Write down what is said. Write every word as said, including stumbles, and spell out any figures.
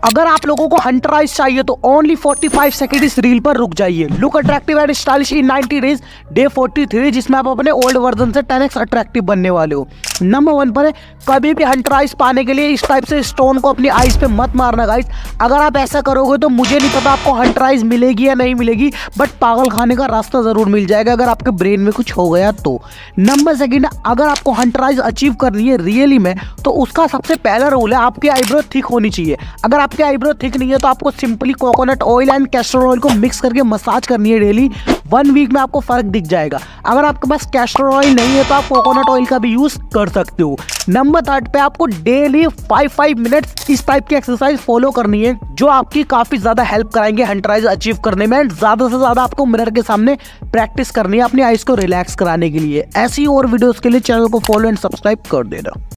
अगर आप लोगों को हंटर आइज चाहिए तो ओनली पैंतालीस सेकंड इस रील पर रुक जाइए। Look attractive and stylish in ninety days day तैंतालीस, जिसमें आप अपने ओल्ड वर्जन से टेन एक्स अट्रैक्टिव बनने वाले हो। नंबर वन पर है, कभी भी हंटर आइज पाने के लिए इस टाइप से स्टोन को अपनी आइज पे मत मारना गाइस। अगर आप ऐसा करोगे तो मुझे नहीं पता आपको हंटर आइज मिलेगी या नहीं मिलेगी, बट पागल खाने का रास्ता जरूर मिल जाएगा अगर आपके ब्रेन में कुछ हो गया तो। नंबर सेकंड, अगर आपको हंटर आइज अचीव करनी है रियली में, तो उसका सबसे पहला रूल है आपकी आईब्रो थिक होनी चाहिए। अगर आपकी आईब्रो थिक नहीं है तो आपको simply coconut oil and castor oil को मिक्स करके मसाज करनी है डेली। वन वीक में आपको फर्क दिख जाएगा। अगर आपके पास कैस्टर ऑयल नहीं है तो आप कोकोनट ऑयल का भी यूज कर सकते हो। नंबर थर्ड पे आपको डेली फाइव फाइव मिनट्स इस टाइप की एक्सरसाइज फॉलो करनी है, जो आपकी काफी ज्यादा हेल्प कराएंगे हंटर आइज अचीव करने में। ज्यादा से ज्यादा आपको मिरर के सामने प्रैक्टिस करनी है अपनी आइज को रिलैक्स कराने के लिए। ऐसी और वीडियोस के लिए चैनल को फॉलो एंड सब्सक्राइब कर देना।